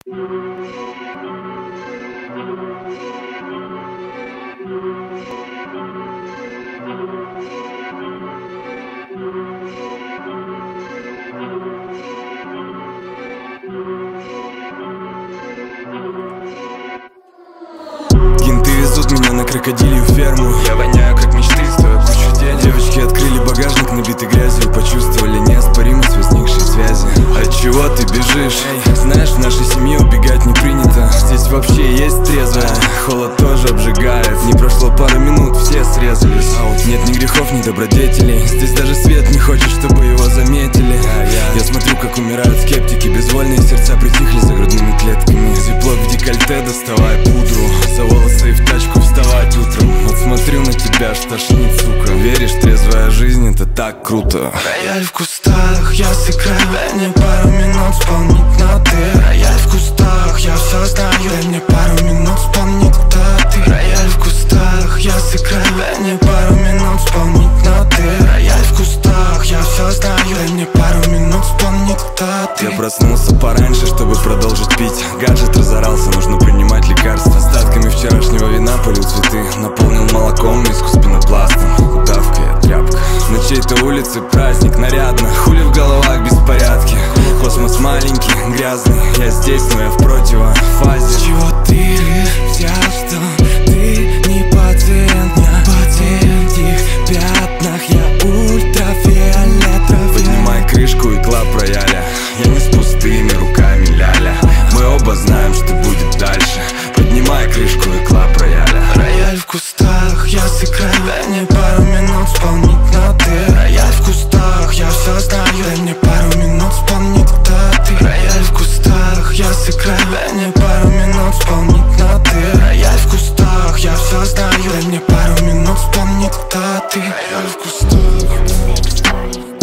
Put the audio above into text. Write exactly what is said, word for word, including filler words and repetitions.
Кенты везут меня на крокодилью ферму. Я воняю, как мечты, стою кучу денег. Девочки открыли багажник, набитый грязью, почувствовали неоспоримость возникшей связи. От чего ты бежишь? Эй, знаешь, в нашей семье убегать не принято. Здесь вообще есть трезвая, холод тоже обжигает. Не прошло пару минут, все срезались. Нет ни грехов, ни добродетелей. Здесь даже свет не хочет, чтобы его заметили. Я смотрю, как умирают скептики. Безвольные сердца притихли за грудными клетками. Тепло в декольте, доставай пудру. За волосы и в тачку вставать утром. Вот смотрю на тебя, аж тошнит, сука. Веришь, трезвая жизнь, это так круто. Рояль в кустах, я сыграю. Дай мне пару минут вспомнить ноты. Рояль в кустах, я все знаю. Дай мне пару минут вспомнить, кто ты. Рояль в кустах, я сыграю. Дай мне пару минут вспомнить ноты. Рояль в кустах, я все знаю. Дай мне пару минут вспомнить, кто ты. Я проснулся пораньше, чтобы продолжить пить. Гаджет разорался, нужно принимать лекарства. Остатками вчерашнего вина полил цветы. Наполнил молоком миску с пенопластом. Удавка я тряпка. На чьей-то улице праздник, нарядно. Хули в головах беспорядки. Космос маленький, грязный. Я здесь, но я в противофазе. Чего ты взял, что ты не пациент? На пациентих пятнах я ультрафиолетовый. Поднимай крышку и клап рояля. Я не с пустыми руками, ляля. Мы оба знаем, что будет дальше. Поднимай крышку и клап рояля. Рояль в кустах, я сыграю. Дай мне пару минут вспомнить ноты. Рояль в кустах, я все знаю. Дай мне пару минут вспомнить, кто ты. Рояль в кустах, я сыграю. Дай мне пару минут вспомнить ноты. Рояль в кустах, я все знаю. Дай мне пару минут вспомнить, кто ты. Рояль в кустах.